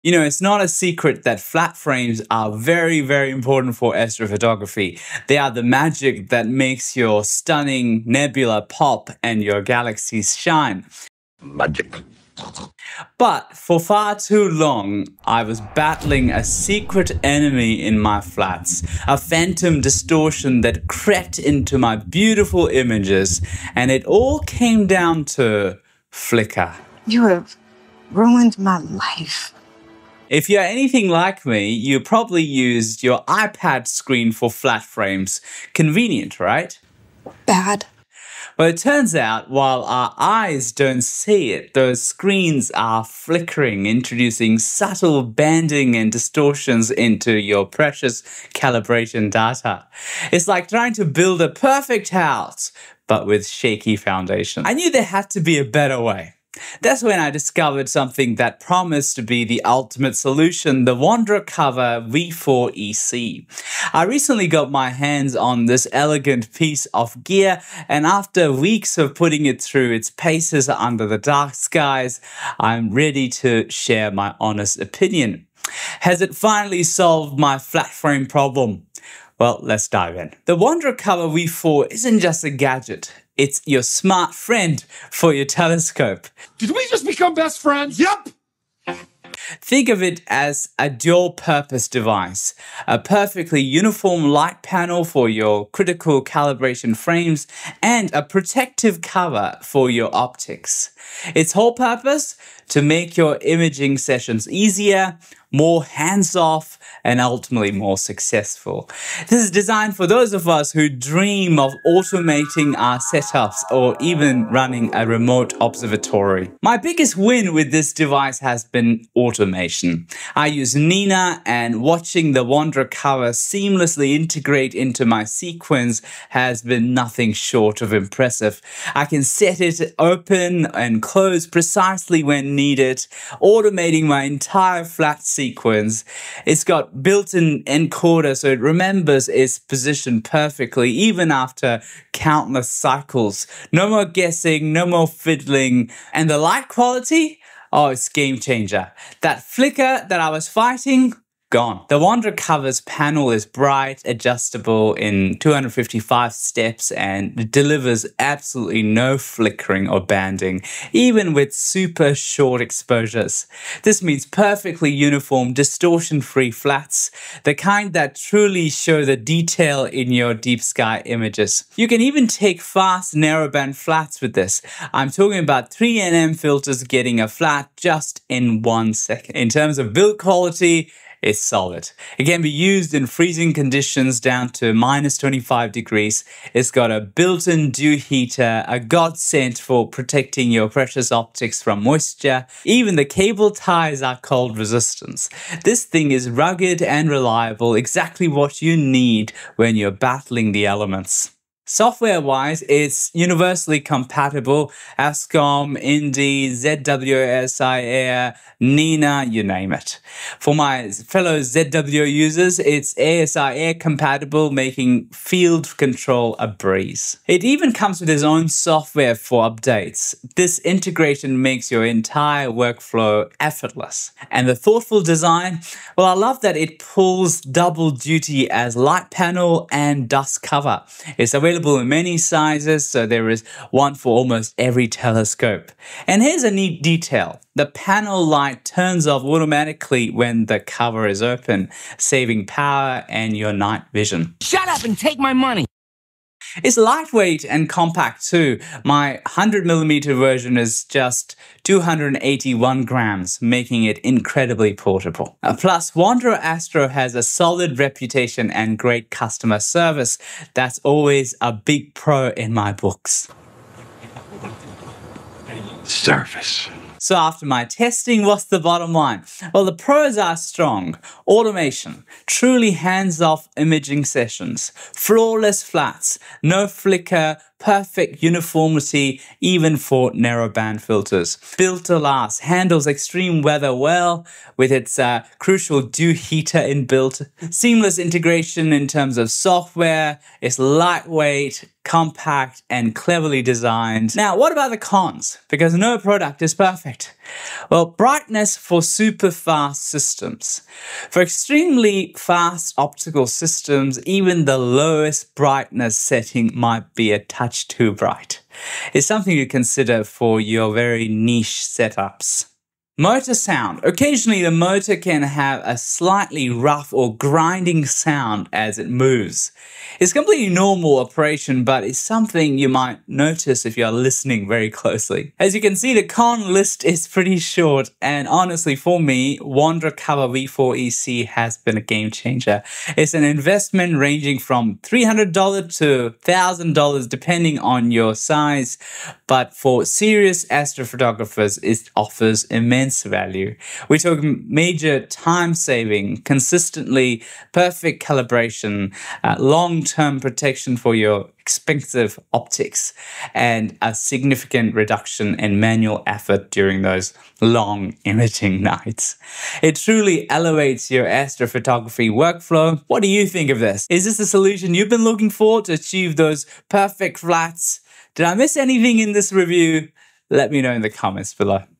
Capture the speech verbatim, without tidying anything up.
You know, it's not a secret that flat frames are very, very important for astrophotography. They are the magic that makes your stunning nebula pop and your galaxies shine. Magic. But for far too long, I was battling a secret enemy in my flats, a phantom distortion that crept into my beautiful images, and it all came down to flicker. You have ruined my life. If you're anything like me, you probably used your iPad screen for flat frames. Convenient, right? Bad. Well, it turns out while our eyes don't see it, those screens are flickering, introducing subtle banding and distortions into your precious calibration data. It's like trying to build a perfect house, but with shaky foundation. I knew there had to be a better way. That's when I discovered something that promised to be the ultimate solution, the Wanderer Cover V four E C. I recently got my hands on this elegant piece of gear, and after weeks of putting it through its paces under the dark skies, I'm ready to share my honest opinion. Has it finally solved my flat frame problem? Well, let's dive in. The Wanderer Cover V four isn't just a gadget. It's your smart friend for your telescope. Did we just become best friends? Yep! Think of it as a dual-purpose device, a perfectly uniform light panel for your critical calibration frames, and a protective cover for your optics. Its whole purpose? To make your imaging sessions easier, more hands-off, and ultimately more successful. This is designed for those of us who dream of automating our setups or even running a remote observatory. My biggest win with this device has been automation. I use Nina, and watching the Wanderer Cover seamlessly integrate into my sequence has been nothing short of impressive. I can set it open and close precisely when needed, automating my entire flat sequence. It's got built-in encoder, so it remembers its position perfectly even after countless cycles. No more guessing, no more fiddling. And the light quality? Oh, it's game changer. That flicker that I was fighting? Gone. The Wanderer Cover's panel is bright, adjustable in two hundred fifty-five steps, and delivers absolutely no flickering or banding, even with super short exposures. This means perfectly uniform, distortion-free flats, the kind that truly show the detail in your deep sky images. You can even take fast narrowband flats with this. I'm talking about three N M filters getting a flat just in one second. In terms of build quality, it's solid. It can be used in freezing conditions down to minus twenty-five degrees. It's got a built-in dew heater, a godsend for protecting your precious optics from moisture. Even the cable ties are cold resistant. This thing is rugged and reliable, exactly what you need when you're battling the elements. Software-wise, it's universally compatible. ASCOM, Indy, Z W S I Air, Nina, you name it. For my fellow Z W users, it's A S I Air compatible, making field control a breeze. It even comes with its own software for updates. This integration makes your entire workflow effortless. And the thoughtful design? Well, I love that it pulls double duty as light panel and dust cover. It's available in many sizes, so there is one for almost every telescope. And here's a neat detail. The panel light turns off automatically when the cover is open, saving power and your night vision. Shut up and take my money! It's lightweight and compact too. My one hundred millimeter version is just two hundred eighty-one grams, making it incredibly portable. Uh, plus, Wanderer Astro has a solid reputation and great customer service. That's always a big pro in my books. Service. So after my testing, what's the bottom line? Well, the pros are strong. Automation, truly hands-off imaging sessions, flawless flats, no flicker, perfect uniformity even for narrowband filters. Built to last, handles extreme weather well with its uh, crucial dew heater inbuilt. Seamless integration in terms of software. It's lightweight, compact, and cleverly designed. Now, what about the cons? Because no product is perfect. Well, brightness for super fast systems. For extremely fast optical systems, even the lowest brightness setting might be a touch too bright. It's something to consider for your very niche setups. Motor sound. Occasionally the motor can have a slightly rough or grinding sound as it moves. It's completely normal operation, but it's something you might notice if you're listening very closely. As you can see, the con list is pretty short, and honestly for me, Wanderer Cover V four E C has been a game changer. It's an investment ranging from three hundred dollars to one thousand dollars depending on your size, but for serious astrophotographers, it offers immense value. We're talking major time saving, consistently perfect calibration, uh, long-term protection for your expensive optics, and a significant reduction in manual effort during those long imaging nights. It truly elevates your astrophotography workflow. What do you think of this? Is this the solution you've been looking for to achieve those perfect flats? Did I miss anything in this review? Let me know in the comments below.